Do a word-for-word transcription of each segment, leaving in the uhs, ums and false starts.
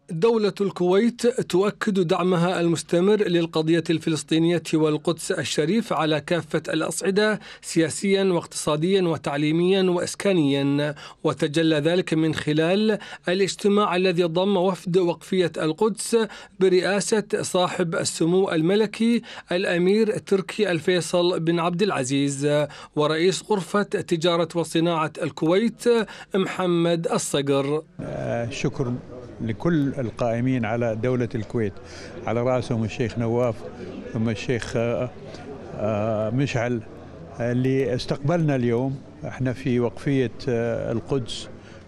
دولة الكويت تؤكد دعمها المستمر للقضية الفلسطينية والقدس الشريف على كافة الأصعدة سياسيا واقتصاديا وتعليميا وإسكانيا، وتجلى ذلك من خلال الاجتماع الذي ضم وفد وقفية القدس برئاسة صاحب السمو الملكي الأمير تركي الفيصل بن عبد العزيز ورئيس غرفة تجارة وصناعة الكويت محمد الصقر. آه شكرا لكل القائمين على دولة الكويت، على رأسهم الشيخ نواف ثم الشيخ مشعل اللي استقبلنا اليوم. احنا في وقفية القدس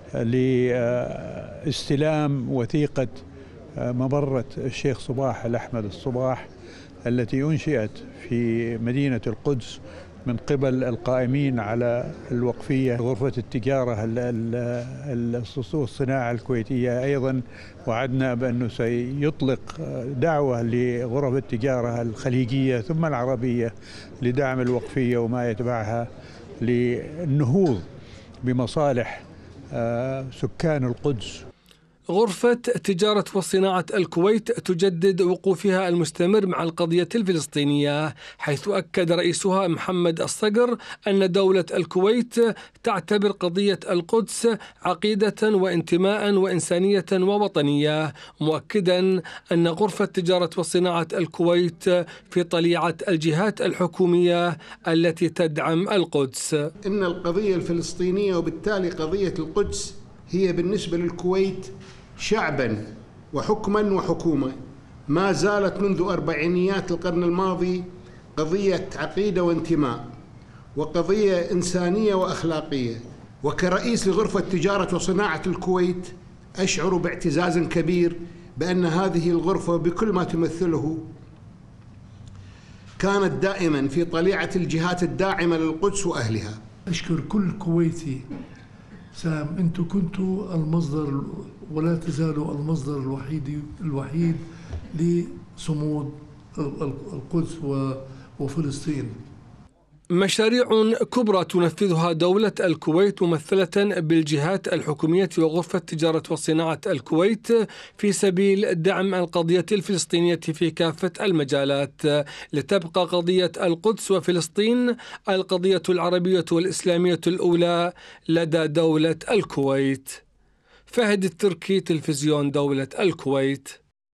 لاستلام وثيقة مبرة الشيخ صباح الأحمد الصباح التي أنشئت في مدينة القدس من قبل القائمين على الوقفية. غرفة التجارة الصناعة الكويتية أيضا وعدنا بأنه سيطلق دعوة لغرف التجارة الخليجية ثم العربية لدعم الوقفية وما يتبعها للنهوض بمصالح سكان القدس. غرفة تجارة وصناعة الكويت تجدد وقوفها المستمر مع القضية الفلسطينية، حيث أكد رئيسها محمد الصقر أن دولة الكويت تعتبر قضية القدس عقيدة وانتماء وإنسانية ووطنية، مؤكدا أن غرفة تجارة وصناعة الكويت في طليعة الجهات الحكومية التي تدعم القدس. إن القضية الفلسطينية وبالتالي قضية القدس هي بالنسبة للكويت شعبا وحكما وحكومة ما زالت منذ أربعينيات القرن الماضي قضية عقيدة وانتماء وقضية إنسانية وأخلاقية. وكرئيس لغرفة تجارة وصناعة الكويت أشعر باعتزاز كبير بأن هذه الغرفة بكل ما تمثله كانت دائما في طليعة الجهات الداعمة للقدس وأهلها. أشكر كل كويتي سام، أنتم كنتوا المصدر ولا تزالوا المصدر الوحيد الوحيد لصمود القدس وفلسطين. مشاريع كبرى تنفذها دولة الكويت ممثلة بالجهات الحكومية وغرفة تجارة وصناعة الكويت في سبيل دعم القضية الفلسطينية في كافة المجالات، لتبقى قضية القدس وفلسطين القضية العربية والإسلامية الأولى لدى دولة الكويت. فهد التركي، تلفزيون دولة الكويت.